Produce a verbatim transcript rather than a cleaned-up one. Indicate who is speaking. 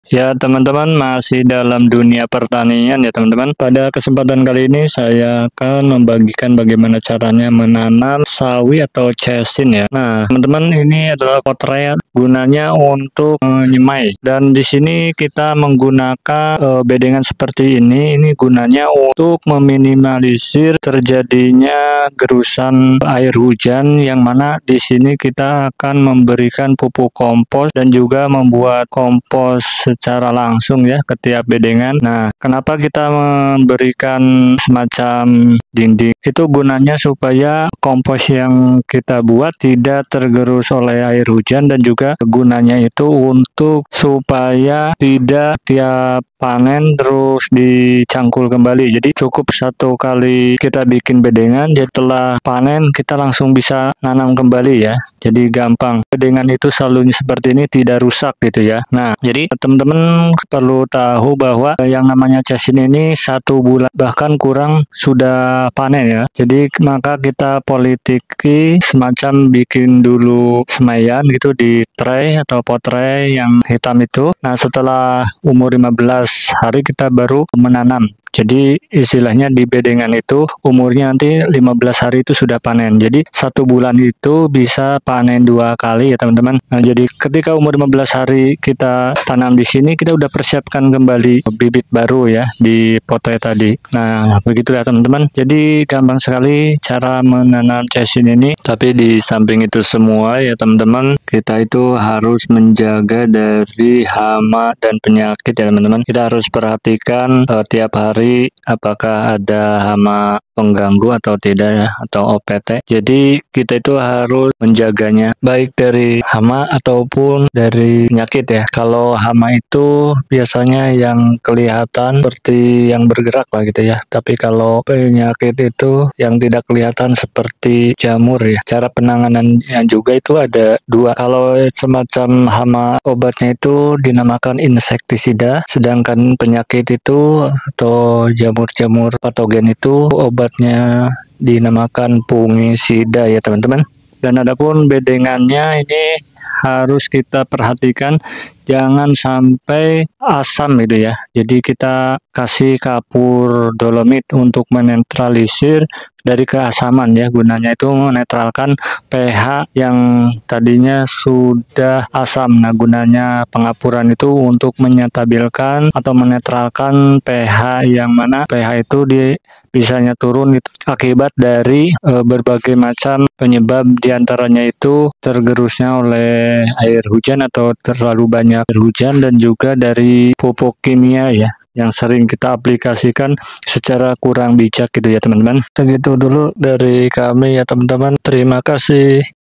Speaker 1: Ya, teman-teman, masih dalam dunia pertanian ya, teman-teman. Pada kesempatan kali ini saya akan membagikan bagaimana caranya menanam sawi atau cesin ya. Nah, teman-teman, ini adalah potret gunanya untuk menyemai. Dan di sini kita menggunakan e, bedengan seperti ini. Ini gunanya untuk meminimalisir terjadinya gerusan air hujan, yang mana di sini kita akan memberikan pupuk kompos dan juga membuat kompos secara langsung ya ke tiap bedengan. Nah, kenapa kita memberikan semacam dinding? Itu gunanya supaya kompos yang kita buat tidak tergerus oleh air hujan, dan juga gunanya itu untuk supaya tidak tiap panen terus dicangkul kembali. Jadi cukup satu kali kita bikin bedengan, jadi setelah panen kita langsung bisa nanam kembali ya. Jadi gampang. Bedengan itu selalu seperti ini, tidak rusak gitu ya. Nah, jadi teman-teman perlu tahu bahwa yang namanya cesin ini satu bulan bahkan kurang sudah panen ya. Jadi maka kita politiki semacam bikin dulu semaian gitu di tray atau pot tray yang hitam itu. Nah, setelah umur lima belas hari kita baru menanam. Jadi istilahnya di bedengan itu umurnya nanti lima belas hari itu sudah panen. Jadi satu bulan itu bisa panen dua kali ya teman-teman. Nah, jadi ketika umur lima belas hari kita tanam di sini, kita udah persiapkan kembali bibit baru ya di potai tadi. Nah, begitu ya teman-teman. Jadi gampang sekali cara menanam cesin ini. Tapi di samping itu semua ya teman-teman, kita itu harus menjaga dari hama dan penyakit ya teman-teman. Kita harus perhatikan uh, tiap hari apakah ada hama pengganggu atau tidak ya, atau O P T. Jadi kita itu harus menjaganya baik dari hama ataupun dari penyakit ya. Kalau hama itu biasanya yang kelihatan seperti yang bergerak lah gitu ya. Tapi kalau penyakit itu yang tidak kelihatan seperti jamur ya. Cara penanganannya juga itu ada dua. Kalau semacam hama, obatnya itu dinamakan insektisida, sedangkan penyakit itu atau jamur-jamur patogen itu obatnya dinamakan fungisida ya teman-teman. Dan adapun bedengannya ini harus kita perhatikan jangan sampai asam gitu ya. Jadi kita kasih kapur dolomit untuk menetralisir dari keasaman ya. Gunanya itu menetralkan pH yang tadinya sudah asam. Nah, gunanya pengapuran itu untuk menyetabilkan atau menetralkan pH, yang mana pH itu di bisanya turun gitu, akibat dari e, berbagai macam penyebab, diantaranya itu tergerusnya oleh air hujan atau terlalu banyak air hujan, dan juga dari pupuk kimia ya yang sering kita aplikasikan secara kurang bijak gitu ya teman-teman. Segitu dulu dari kami ya teman-teman. Terima kasih.